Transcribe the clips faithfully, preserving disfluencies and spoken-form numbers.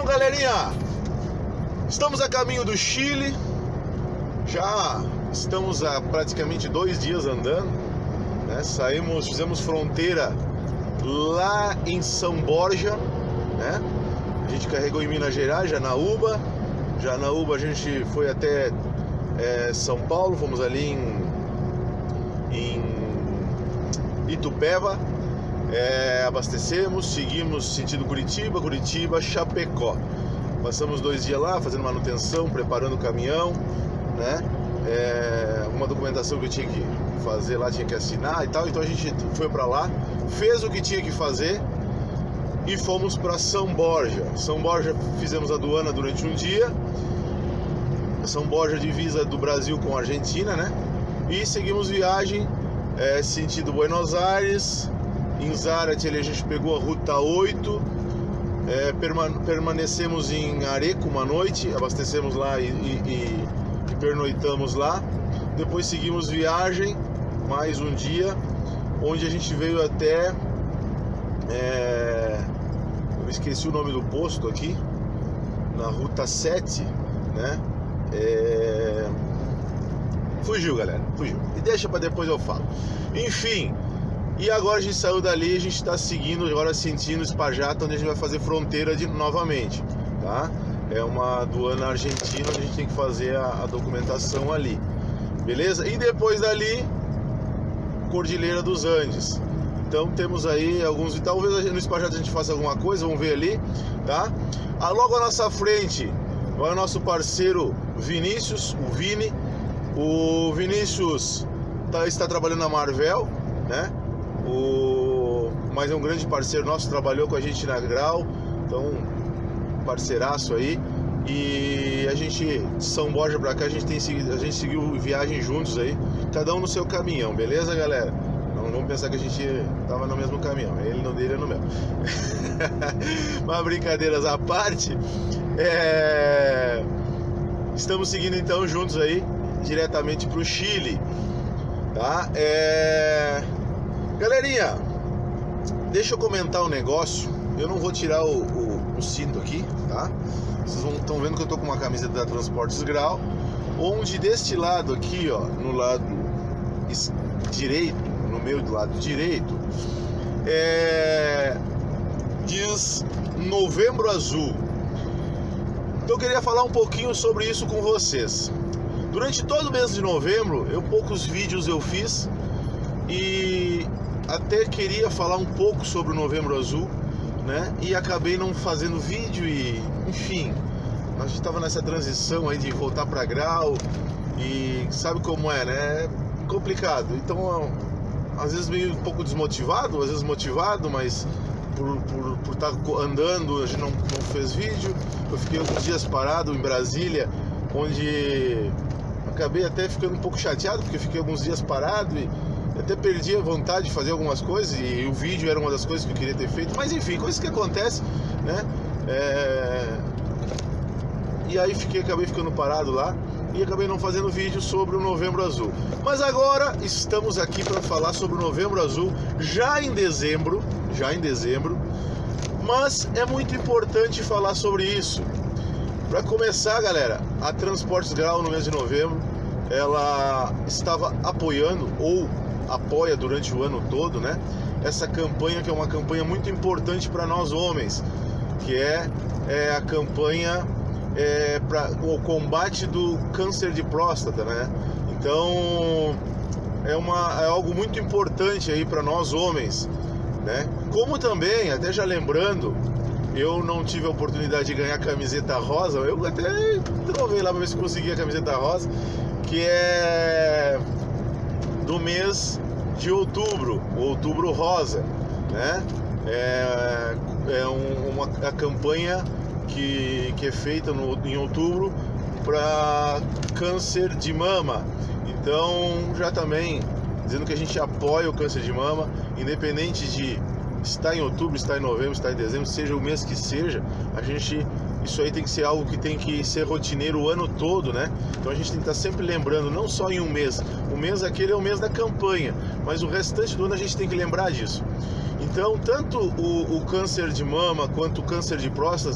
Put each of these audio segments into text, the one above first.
galerinha, estamos a caminho do Chile. Já estamos há praticamente dois dias andando, né? Saímos, fizemos fronteira lá em São Borja, né? A gente carregou em Minas Gerais, Janaúba. Janaúba a gente foi até é, São Paulo, fomos ali em, em Itupeva, é, abastecemos, seguimos sentido Curitiba, Curitiba, Chapecó. Passamos dois dias lá fazendo manutenção, preparando o caminhão, né? É, uma documentação que eu tinha que fazer lá, tinha que assinar e tal. Então a gente foi para lá, fez o que tinha que fazer e fomos para São Borja. São Borja fizemos a aduana durante um dia. São Borja divisa do Brasil com a Argentina, né? E seguimos viagem é, sentido Buenos Aires. Em Zárate ali a gente pegou a ruta oito. É, permane permanecemos em Areco uma noite, abastecemos lá e, e, e, e pernoitamos lá. Depois seguimos viagem mais um dia, onde a gente veio até é, eu esqueci o nome do posto aqui, na ruta sete, né? É, fugiu, galera, fugiu. E deixa para depois eu falo. Enfim. E agora a gente saiu dali, a gente está seguindo agora sentindo Espajata, onde a gente vai fazer fronteira de, novamente, tá? É uma aduana argentina, onde a gente tem que fazer a, a documentação ali, beleza? E depois dali, Cordilheira dos Andes. Então temos aí alguns, e talvez no Espajata a gente faça alguma coisa, vamos ver ali, tá? Ah, logo à nossa frente vai o nosso parceiro Vinícius, o Vini. O Vinícius tá, está trabalhando na Marvel, né? O... Mas é um grande parceiro nosso, trabalhou com a gente na Grau, então parceiraço aí. E a gente, de São Borja pra cá, a gente, tem seguido, a gente seguiu viagem juntos aí, cada um no seu caminhão, beleza, galera? Não vamos pensar que a gente tava no mesmo caminhão, ele no dele e no meu. Mas brincadeiras à parte, é... estamos seguindo então juntos aí, diretamente pro Chile, tá? É... Galerinha, deixa eu comentar um negócio. Eu não vou tirar o, o, o cinto aqui, tá? Vocês estão vendo que eu tô com uma camiseta da Transportes Grau, onde deste lado aqui, ó, no lado direito, no meio do lado direito, é... diz Novembro Azul. Então eu queria falar um pouquinho sobre isso com vocês. Durante todo o mês de novembro, eu poucos vídeos eu fiz e até queria falar um pouco sobre o Novembro Azul, né? E acabei não fazendo vídeo e, enfim, a gente estava nessa transição aí de voltar para Grau e sabe como é, né? É complicado. Então, às vezes meio um pouco desmotivado, às vezes motivado, mas por por, por estar andando a gente não, não fez vídeo. Eu fiquei alguns dias parado em Brasília, onde acabei até ficando um pouco chateado, porque fiquei alguns dias parado e até perdi a vontade de fazer algumas coisas, e o vídeo era uma das coisas que eu queria ter feito, mas enfim, coisas que acontecem, né? É... E aí fiquei, acabei ficando parado lá e acabei não fazendo vídeo sobre o Novembro Azul. Mas agora estamos aqui para falar sobre o Novembro Azul já em dezembro, já em dezembro. Mas é muito importante falar sobre isso. Para começar, galera, a Transportes Grau no mês de novembro, ela estava apoiando ou apoia durante o ano todo, né? Essa campanha que é uma campanha muito importante para nós homens, que é, é a campanha é, para o combate do câncer de próstata, né? Então é, uma, é algo muito importante aí para nós homens, né? Como também, até já lembrando, eu não tive a oportunidade de ganhar a camiseta rosa, eu até trovei lá para ver se conseguia a camiseta rosa, que é do mês de outubro, o Outubro Rosa, né? É, é um, uma a campanha que, que é feita no, em outubro para câncer de mama. Então, já também dizendo que a gente apoia o câncer de mama, independente de estar em outubro, estar em novembro, estar em dezembro, seja o mês que seja, a gente... Isso aí tem que ser algo que tem que ser rotineiro o ano todo, né? Então a gente tem que estar sempre lembrando, não só em um mês. O mês aquele é o mês da campanha, mas o restante do ano a gente tem que lembrar disso. Então, tanto o, o câncer de mama quanto o câncer de próstata,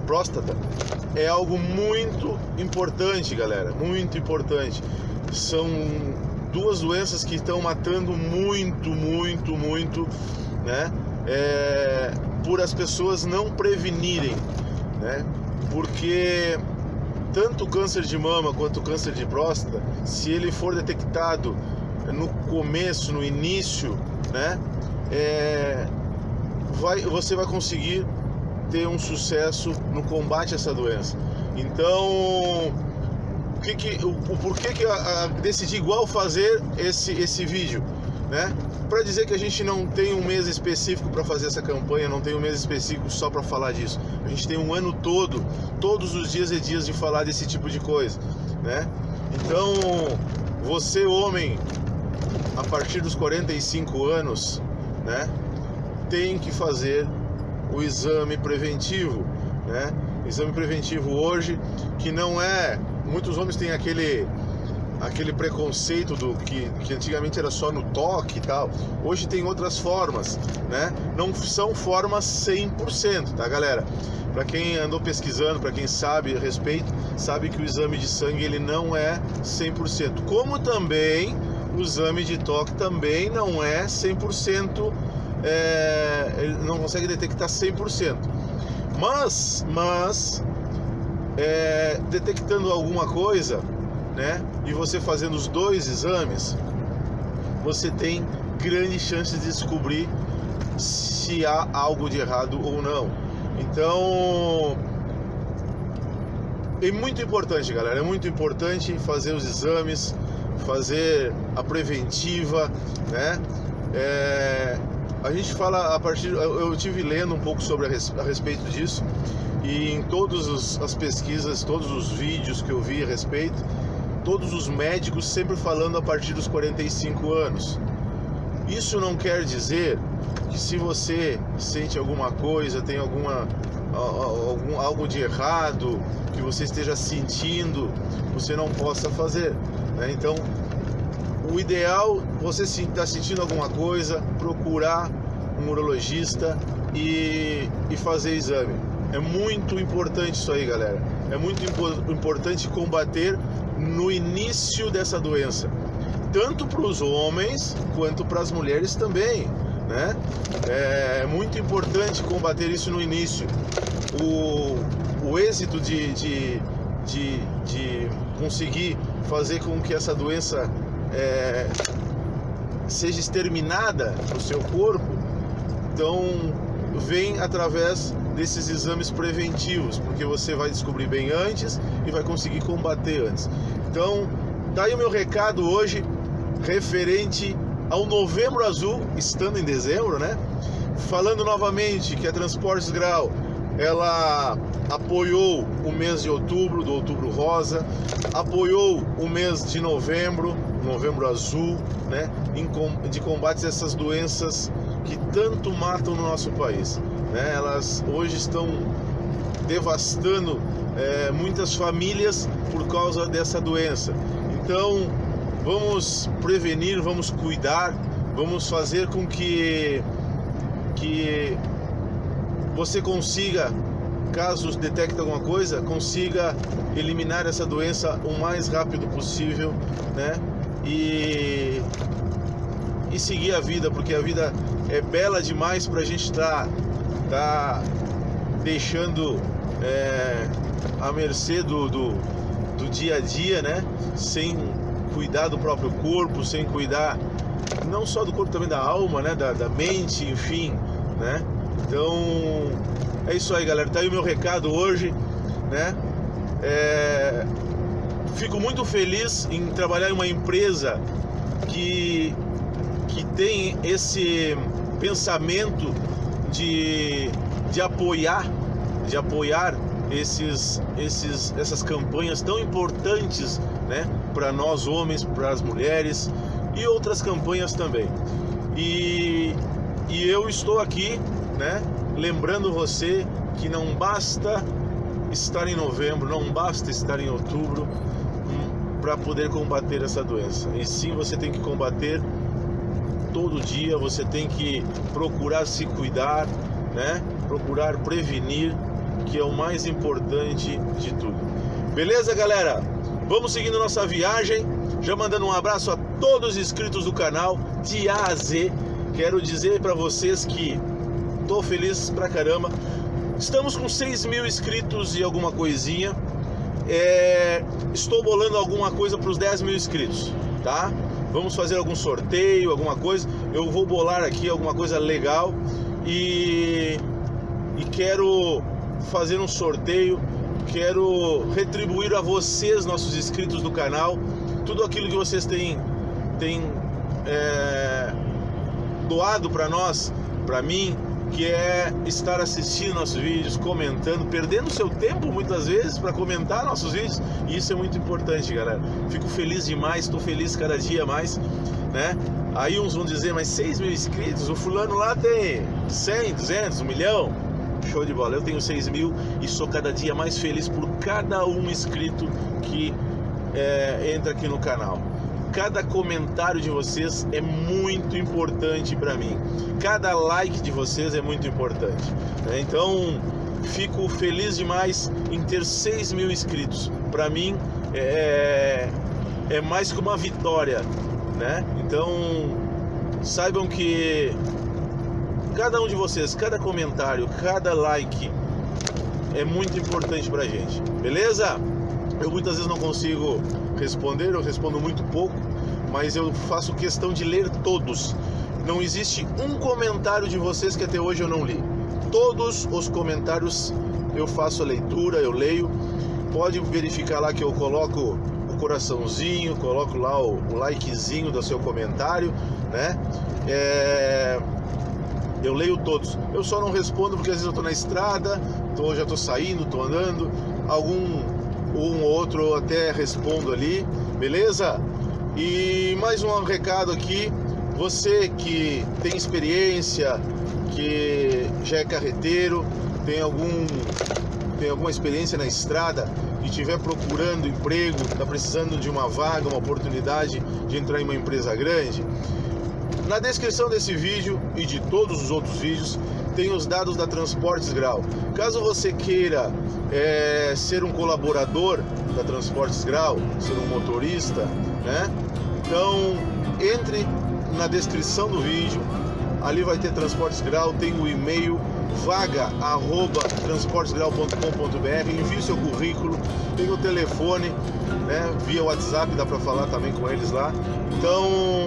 próstata é algo muito importante, galera, muito importante. São duas doenças que estão matando muito, muito, muito, né? É, por as pessoas não prevenirem, né? Porque tanto o câncer de mama quanto o câncer de próstata, se ele for detectado no começo, no início, né? É, vai, você vai conseguir ter um sucesso no combate a essa doença. Então, o que que, o, o porquê que eu, a, decidi igual fazer esse, esse vídeo, né? Para dizer que a gente não tem um mês específico para fazer essa campanha, não tem um mês específico só para falar disso. A gente tem um ano todo, todos os dias e dias de falar desse tipo de coisa, né? Então, você homem, a partir dos quarenta e cinco anos, né, tem que fazer o exame preventivo, né? Exame preventivo hoje, que não é... Muitos homens têm aquele... aquele preconceito do que, que antigamente era só no toque e tal. Hoje tem outras formas, né? Não são formas cem por cento, tá, galera? Para quem andou pesquisando, para quem sabe a respeito, sabe que o exame de sangue ele não é cem por cento. Como também o exame de toque também não é cem por cento, é, ele não consegue detectar cem por cento. Mas, mas é, detectando alguma coisa, né, e você fazendo os dois exames, você tem grande chance de descobrir se há algo de errado ou não. Então, é muito importante, galera, é muito importante fazer os exames, fazer a preventiva, né? É, a gente fala a partir, eu tive lendo um pouco sobre a, res, a respeito disso, e em todas as pesquisas, todos os vídeos que eu vi a respeito, todos os médicos sempre falando a partir dos quarenta e cinco anos. Isso não quer dizer que se você sente alguma coisa, tem alguma, algum, algo de errado, que você esteja sentindo, você não possa fazer, né? Então, o ideal, você está sentindo alguma coisa, procurar um urologista e, e fazer exame. É muito importante isso aí, galera. É muito impo- importante combater no início dessa doença, tanto para os homens quanto para as mulheres também, né? É muito importante combater isso no início. O, o êxito de, de, de, de conseguir fazer com que essa doença é, seja exterminada do seu corpo, então vem através desses exames preventivos, porque você vai descobrir bem antes e vai conseguir combater antes. Então, tá aí o meu recado hoje, referente ao Novembro Azul, estando em dezembro, né? Falando novamente que a Transportes Grau, ela apoiou o mês de outubro, do Outubro Rosa, apoiou o mês de novembro, Novembro Azul, né? De combate a essas doenças que tanto matam no nosso país, né? Elas hoje estão devastando é, muitas famílias por causa dessa doença. Então, vamos prevenir, vamos cuidar, vamos fazer com que, que você consiga, caso detecte alguma coisa, consiga eliminar essa doença o mais rápido possível, né? E, e seguir a vida, porque a vida é bela demais para a gente estar tá, tá deixando é, à mercê do, do, do dia a dia, né? Sem cuidar do próprio corpo, sem cuidar não só do corpo, também da alma, né? Da, da mente, enfim, né? Então é isso aí, galera. Tá aí o meu recado hoje, né? É... Fico muito feliz em trabalhar em uma empresa que, que tem esse pensamento de, de apoiar, de apoiar esses, esses, essas campanhas tão importantes, né? Para nós homens, para as mulheres e outras campanhas também. E, e eu estou aqui, né? Lembrando você que não basta estar em novembro, não basta estar em outubro para poder combater essa doença. E sim, você tem que combater todo dia, você tem que procurar se cuidar, né? Procurar prevenir que é o mais importante de tudo. Beleza, galera? Vamos seguindo nossa viagem. Já mandando um abraço a todos os inscritos do canal, de A a Z. Quero dizer para vocês que tô feliz pra caramba. Estamos com seis mil inscritos e alguma coisinha. É... Estou bolando alguma coisa para os dez mil inscritos, tá? Vamos fazer algum sorteio, alguma coisa. Eu vou bolar aqui alguma coisa legal e, e quero fazer um sorteio. Quero retribuir a vocês, nossos inscritos do canal, tudo aquilo que vocês têm, têm é, doado para nós, para mim, que é estar assistindo nossos vídeos, comentando, perdendo seu tempo muitas vezes para comentar nossos vídeos, e isso é muito importante, galera. Fico feliz demais, estou feliz cada dia mais, né? Aí uns vão dizer, mas seis mil inscritos, o fulano lá tem cem, duzentos, um milhão. Show de bola, eu tenho seis mil e sou cada dia mais feliz por cada um inscrito que é, entra aqui no canal. Cada comentário de vocês é muito importante para mim. Cada like de vocês é muito importante, né? Então, fico feliz demais em ter seis mil inscritos. Para mim, é, é mais que uma vitória, né? Então, saibam que cada um de vocês, cada comentário, cada like é muito importante pra gente, beleza? Eu muitas vezes não consigo responder, eu respondo muito pouco, mas eu faço questão de ler todos. Não existe um comentário de vocês que até hoje eu não li. Todos os comentários eu faço a leitura, eu leio. Pode verificar lá que eu coloco o coraçãozinho, coloco lá o, o likezinho do seu comentário, né? É... Eu leio todos. Eu só não respondo porque às vezes eu tô na estrada, tô, já tô saindo, tô andando. Algum um ou outro eu até respondo ali, beleza? E mais um recado aqui. Você que tem experiência, que já é carreteiro, tem algum tem alguma experiência na estrada e estiver procurando emprego, está precisando de uma vaga, uma oportunidade de entrar em uma empresa grande, na descrição desse vídeo e de todos os outros vídeos tem os dados da Transportes Grau. Caso você queira é, ser um colaborador da Transportes Grau, ser um motorista, né? Então entre na descrição do vídeo, ali vai ter Transportes Grau, tem o e-mail vaga arroba transportesgrau ponto com ponto br, envie seu currículo, tem o telefone, né? Via WhatsApp dá para falar também com eles lá. Então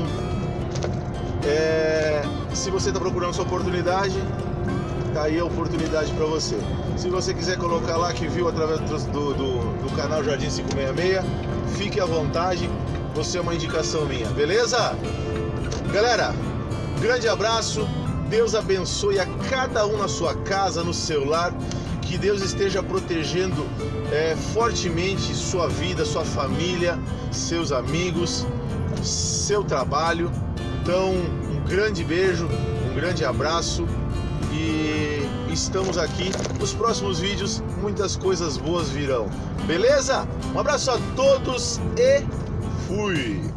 É, se você está procurando sua oportunidade, tá aí a oportunidade para você. Se você quiser colocar lá que viu através do, do, do canal Jardim cinco seis seis, fique à vontade, você é uma indicação minha, beleza? Galera, grande abraço, Deus abençoe a cada um na sua casa, no seu lar, que Deus esteja protegendo é, fortemente sua vida, sua família, seus amigos, seu trabalho. Então, um grande beijo, um grande abraço e estamos aqui. Nos próximos vídeos, muitas coisas boas virão. Beleza? Um abraço a todos e fui!